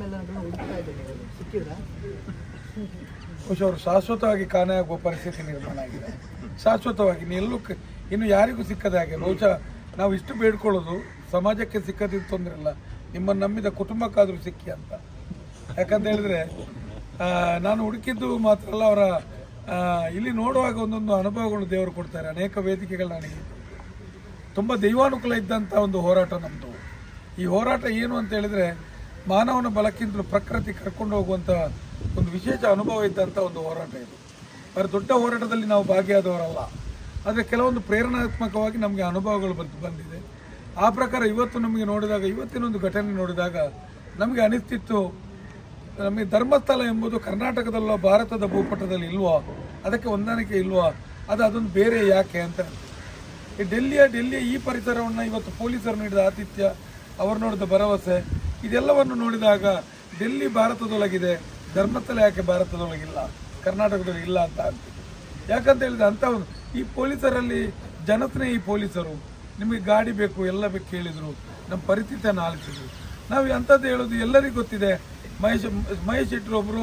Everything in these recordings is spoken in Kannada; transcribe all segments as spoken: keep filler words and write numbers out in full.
ಬಹುಶಃ ಅವರು ಶಾಶ್ವತವಾಗಿ ಕಾಣೆಯಾಗುವ ಪರಿಸ್ಥಿತಿ ನಿರ್ಮಾಣ ಆಗಿದೆ. ಶಾಶ್ವತವಾಗಿ ಎಲ್ಲೂ ಇನ್ನು ಯಾರಿಗೂ ಸಿಕ್ಕದ ಹಾಗೆ. ಬಹುಶಃ ನಾವು ಇಷ್ಟು ಬೇಡ್ಕೊಳ್ಳೋದು ಸಮಾಜಕ್ಕೆ ಸಿಕ್ಕದಿದ್ದು ತೊಂದರೆ ಇಲ್ಲ, ನಿಮ್ಮನ್ನು ನಂಬಿದ ಕುಟುಂಬಕ್ಕಾದರೂ ಸಿಕ್ಕಿ ಅಂತ. ಯಾಕಂತ ಹೇಳಿದ್ರೆ ನಾನು ಹುಡುಕಿದ್ದು ಮಾತ್ರ ಅಲ್ಲ, ಅವರ ಇಲ್ಲಿ ನೋಡುವಾಗ ಒಂದೊಂದು ಅನುಭವಗಳು ದೇವರು ಕೊಡ್ತಾರೆ. ಅನೇಕ ವೇದಿಕೆಗಳು ನನಗೆ ತುಂಬ ದೈವಾನುಕೂಲ ಇದ್ದಂಥ ಒಂದು ಹೋರಾಟ ನಮ್ಮದು. ಈ ಹೋರಾಟ ಏನು ಅಂತ ಹೇಳಿದ್ರೆ ಮಾನವನ ಬಲಕ್ಕಿಂತಲೂ ಪ್ರಕೃತಿ ಕರ್ಕೊಂಡು ಹೋಗುವಂಥ ಒಂದು ವಿಶೇಷ ಅನುಭವ ಇದ್ದಂಥ ಒಂದು ಹೋರಾಟ ಇದು. ಬರೀ ದೊಡ್ಡ ಹೋರಾಟದಲ್ಲಿ ನಾವು ಭಾಗಿಯಾದವರಲ್ಲ, ಆದರೆ ಕೆಲವೊಂದು ಪ್ರೇರಣಾತ್ಮಕವಾಗಿ ನಮಗೆ ಅನುಭವಗಳು ಬಂದು ಬಂದಿದೆ. ಆ ಪ್ರಕಾರ ಇವತ್ತು ನಮಗೆ ನೋಡಿದಾಗ, ಇವತ್ತಿನೊಂದು ಘಟನೆ ನೋಡಿದಾಗ ನಮಗೆ ಅನಿಸ್ತಿತ್ತು, ನಮಗೆ ಧರ್ಮಸ್ಥಳ ಎಂಬುದು ಕರ್ನಾಟಕದಲ್ಲೋ ಭಾರತದ ಭೂಪಟದಲ್ಲಿ ಇಲ್ವಾ, ಅದಕ್ಕೆ ಹೊಂದಾಣಿಕೆ ಇಲ್ವಾ, ಅದು ಅದೊಂದು ಬೇರೆ ಯಾಕೆ ಅಂತ. ಈ ಡೆಲ್ಲಿಯ ಡೆಲ್ಲಿಯ ಈ ಪರಿಸರವನ್ನು ಇವತ್ತು ಪೊಲೀಸರು ನೀಡಿದ ಆತಿಥ್ಯ, ಅವರು ನೋಡಿದ ಭರವಸೆ, ಇದೆಲ್ಲವನ್ನು ನೋಡಿದಾಗ ಡೆಲ್ಲಿ ಭಾರತದೊಳಗಿದೆ, ಧರ್ಮಸ್ಥಳ ಯಾಕೆ ಭಾರತದೊಳಗಿಲ್ಲ, ಕರ್ನಾಟಕದಲ್ಲಿ ಇಲ್ಲ ಅಂತ ಆಗ್ತಿದೆ. ಯಾಕಂತ ಹೇಳಿದ್ರೆ ಅಂಥ ಒಂದು ಈ ಪೊಲೀಸರಲ್ಲಿ ಜನಸ್ನೇಹಿ ಪೊಲೀಸರು, ನಿಮಗೆ ಗಾಡಿ ಬೇಕು ಎಲ್ಲ ಬೇಕು ಕೇಳಿದರು, ನಮ್ಮ ಪರಿಸ್ಥಿತಿಯನ್ನು ಆಲಿಸಿದ್ರು. ನಾವು ಅಂಥದ್ದು ಹೇಳೋದು ಎಲ್ಲರಿಗೂ ಗೊತ್ತಿದೆ. ಮಹೇಶ್ ಮಹೇಶ್ ಶೆಟ್ಟರು ಒಬ್ಬರು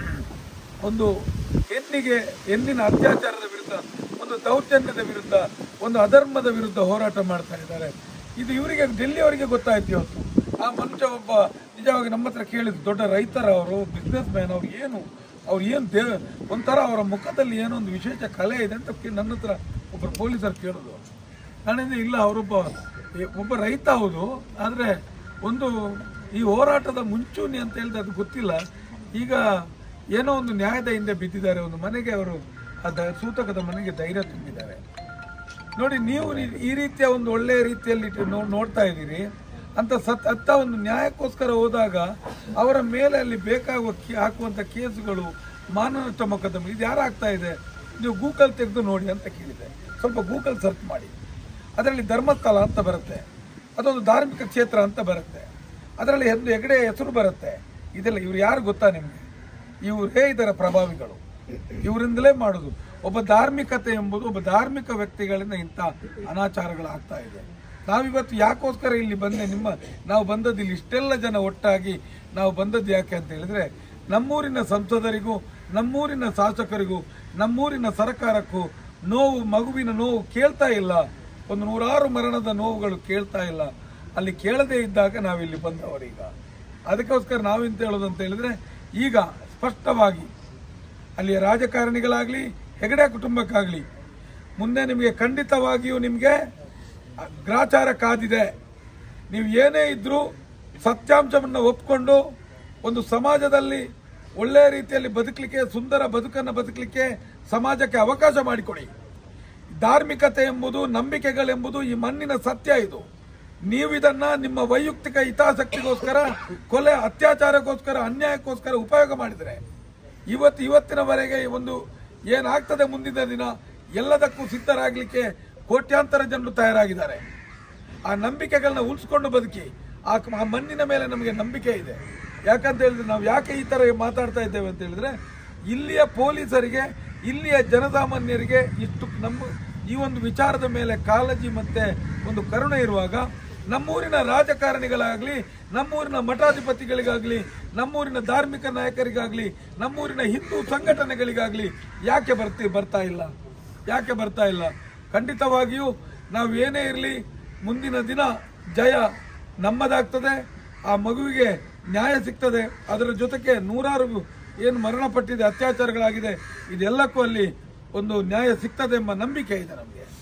ಒಂದು ಹೆಣ್ಣಿಗೆ ಹೆಣ್ಣಿನ ಅತ್ಯಾಚಾರದ ವಿರುದ್ಧ, ಒಂದು ದೌರ್ಜನ್ಯದ ವಿರುದ್ಧ, ಒಂದು ಅಧರ್ಮದ ವಿರುದ್ಧ ಹೋರಾಟ ಮಾಡ್ತಾ ಇದ್ದಾರೆ. ಇದು ಇವರಿಗೆ ಡೆಲ್ಲಿಯವರಿಗೆ ಗೊತ್ತಾಯ್ತು ಇವತ್ತು. ಆ ಮನುಷ್ಯ ಒಬ್ಬ ನಿಜವಾಗಿ ನಮ್ಮ ಹತ್ರ ಕೇಳಿದ್ರು, ದೊಡ್ಡ ರೈತರ ಅವರು, ಬಿಸ್ನೆಸ್ ಮ್ಯಾನ್, ಅವ್ರು ಏನು ಅವ್ರು ಏನು ದೇ ಒಂಥರ ಅವರ ಮುಖದಲ್ಲಿ ಏನೋ ಒಂದು ವಿಶೇಷ ಕಲೆ ಇದೆ ಅಂತ ನನ್ನ ಹತ್ರ ಒಬ್ಬರು ಪೊಲೀಸರು ಕೇಳೋದು. ನಾನಿಂದ ಇಲ್ಲ, ಅವರೊಬ್ಬ ಒಬ್ಬ ರೈತ ಹೌದು, ಆದರೆ ಒಂದು ಈ ಹೋರಾಟದ ಮುಂಚೂಣಿ ಅಂತ ಹೇಳಿದ್ರೆ ಅದು ಗೊತ್ತಿಲ್ಲ. ಈಗ ಏನೋ ಒಂದು ನ್ಯಾಯದ ಹಿಂದೆ ಬಿದ್ದಿದ್ದಾರೆ, ಒಂದು ಮನೆಗೆ ಅವರು ಆ ಸೂತಕದ ಮನೆಗೆ ಧೈರ್ಯ ತುಂಬಿದ್ದಾರೆ. ನೋಡಿ, ನೀವು ಈ ರೀತಿಯ ಒಂದು ಒಳ್ಳೆಯ ರೀತಿಯಲ್ಲಿ ನೋಡ್ತಾ ಇದ್ದೀರಿ ಅಂತ ಸತ್ ಅತ್ತ ಒಂದು ನ್ಯಾಯಕ್ಕೋಸ್ಕರ ಹೋದಾಗ ಅವರ ಮೇಲೆ ಅಲ್ಲಿ ಬೇಕಾಗುವ ಹಾಕುವಂಥ ಕೇಸುಗಳು, ಮಾನನಷ್ಟ ಮೊಕದ್ದಮೆ, ಇದು ಯಾರು ಆಗ್ತಾ ಇದೆ, ನೀವು ಗೂಗಲ್ ತೆಗೆದು ನೋಡಿ ಅಂತ ಕೇಳಿದೆ. ಸ್ವಲ್ಪ ಗೂಗಲ್ ಸರ್ಚ್ ಮಾಡಿ, ಅದರಲ್ಲಿ ಧರ್ಮಸ್ಥಳ ಅಂತ ಬರುತ್ತೆ, ಅದೊಂದು ಧಾರ್ಮಿಕ ಕ್ಷೇತ್ರ ಅಂತ ಬರುತ್ತೆ, ಅದರಲ್ಲಿ ಒಂದು ಹೆಗಡೆ ಹೆಸರು ಬರುತ್ತೆ. ಇದೆಲ್ಲ ಇವ್ರು ಯಾರು ಗೊತ್ತಾ ನಿಮಗೆ? ಇವರೇ ಇದರ ಪ್ರಭಾವಿಗಳು, ಇವರಿಂದಲೇ ಮಾಡೋದು. ಒಬ್ಬ ಧಾರ್ಮಿಕತೆ ಎಂಬುದು ಒಬ್ಬ ಧಾರ್ಮಿಕ ವ್ಯಕ್ತಿಗಳಿಂದ ಇಂಥ ಅನಾಚಾರಗಳಾಗ್ತಾ ಇದೆ. ನಾವಿವತ್ತು ಯಾಕೋಸ್ಕರ ಇಲ್ಲಿ ಬಂದೆ, ನಿಮ್ಮ ನಾವು ಬಂದದ್ದು ಇಲ್ಲಿ ಇಷ್ಟೆಲ್ಲ ಜನ ಒಟ್ಟಾಗಿ ನಾವು ಬಂದದ್ದು ಯಾಕೆ ಅಂತ ಹೇಳಿದ್ರೆ, ನಮ್ಮೂರಿನ ಸಂಸದರಿಗೂ, ನಮ್ಮೂರಿನ ಶಾಸಕರಿಗೂ, ನಮ್ಮೂರಿನ ಸರ್ಕಾರಕ್ಕೂ ನೋವು, ಮಗುವಿನ ನೋವು ಕೇಳ್ತಾ ಇಲ್ಲ. ಒಂದು ನೂರಾರು ಮರಣದ ನೋವುಗಳು ಕೇಳ್ತಾ ಇಲ್ಲ. ಅಲ್ಲಿ ಕೇಳದೇ ಇದ್ದಾಗ ನಾವಿಲ್ಲಿ ಬಂದವರೀಗ. ಅದಕ್ಕೋಸ್ಕರ ನಾವೆಂತ ಹೇಳೋದು ಅಂತ ಹೇಳಿದ್ರೆ, ಈಗ ಸ್ಪಷ್ಟವಾಗಿ ಅಲ್ಲಿಯ ರಾಜಕಾರಣಿಗಳಾಗಲಿ, ಹೆಗಡೆ ಕುಟುಂಬಕ್ಕಾಗಲಿ, ಮುಂದೆ ನಿಮಗೆ ಖಂಡಿತವಾಗಿಯೂ ನಿಮಗೆ ಗ್ರಾಚಾರ ಕಾದಿದೆ. ನೀವು ಏನೇ ಇದ್ರೂ ಸತ್ಯಾಂಶವನ್ನು ಒಪ್ಕೊಂಡು ಒಂದು ಸಮಾಜದಲ್ಲಿ ಒಳ್ಳೆಯ ರೀತಿಯಲ್ಲಿ ಬದುಕಲಿಕ್ಕೆ, ಸುಂದರ ಬದುಕನ್ನು ಬದುಕಲಿಕ್ಕೆ ಸಮಾಜಕ್ಕೆ ಅವಕಾಶ ಮಾಡಿಕೊಡಿ. ಧಾರ್ಮಿಕತೆ ಎಂಬುದು, ನಂಬಿಕೆಗಳೆಂಬುದು ಈ ಮಣ್ಣಿನ ಸತ್ಯ. ಇದು ನೀವು ಇದನ್ನ ನಿಮ್ಮ ವೈಯಕ್ತಿಕ ಹಿತಾಸಕ್ತಿಗೋಸ್ಕರ, ಕೊಲೆ, ಅತ್ಯಾಚಾರಕ್ಕೋಸ್ಕರ, ಅನ್ಯಾಯಕ್ಕೋಸ್ಕರ ಉಪಯೋಗ ಮಾಡಿದರೆ ಇವತ್ತು ಇವತ್ತಿನವರೆಗೆ ಒಂದು ಏನಾಗ್ತದೆ ಮುಂದಿನ ದಿನ ಎಲ್ಲದಕ್ಕೂ ಸಿದ್ಧರಾಗಲಿಕ್ಕೆ ಕೋಟ್ಯಾಂತರ ಜನರು ತಯಾರಾಗಿದ್ದಾರೆ. ಆ ನಂಬಿಕೆಗಳನ್ನ ಉಳಿಸ್ಕೊಂಡು ಬದುಕಿ. ಆ ಮಣ್ಣಿನ ಮೇಲೆ ನಮಗೆ ನಂಬಿಕೆ ಇದೆ. ಯಾಕಂತ ಹೇಳಿದ್ರೆ ನಾವು ಯಾಕೆ ಈ ತರ ಮಾತಾಡ್ತಾ ಇದ್ದೇವೆ ಅಂತ ಹೇಳಿದ್ರೆ, ಇಲ್ಲಿಯ ಪೊಲೀಸರಿಗೆ, ಇಲ್ಲಿಯ ಜನಸಾಮಾನ್ಯರಿಗೆ ಇಷ್ಟು ನಮ್ಮ ಈ ಒಂದು ವಿಚಾರದ ಮೇಲೆ ಕಾಳಜಿ ಮತ್ತೆ ಒಂದು ಕರುಣೆ ಇರುವಾಗ, ನಮ್ಮೂರಿನ ರಾಜಕಾರಣಿಗಳಾಗಲಿ, ನಮ್ಮೂರಿನ ಮಠಾಧಿಪತಿಗಳಿಗಾಗಲಿ, ನಮ್ಮೂರಿನ ಧಾರ್ಮಿಕ ನಾಯಕರಿಗಾಗಲಿ, ನಮ್ಮೂರಿನ ಹಿಂದೂ ಸಂಘಟನೆಗಳಿಗಾಗಲಿ ಯಾಕೆ ಬರ್ತಿ ಬರ್ತಾ ಇಲ್ಲ ಯಾಕೆ ಬರ್ತಾ ಇಲ್ಲ ಖಂಡಿತವಾಗಿಯೂ ನಾವು ಏನೇ ಇರಲಿ, ಮುಂದಿನ ದಿನ ಜಯ ನಮ್ಮದಾಗ್ತದೆ. ಆ ಮಗುವಿಗೆ ನ್ಯಾಯ ಸಿಗ್ತದೆ. ಅದರ ಜೊತೆಗೆ ನೂರಾರು ಏನು ಮರಣಪಟ್ಟಿದೆ, ಅತ್ಯಾಚಾರಗಳಾಗಿದೆ, ಇದೆಲ್ಲಕ್ಕೂ ಅಲ್ಲಿ ಒಂದು ನ್ಯಾಯ ಸಿಗ್ತದೆ ಎಂಬ ನಂಬಿಕೆ ಇದೆ ನಮಗೆ.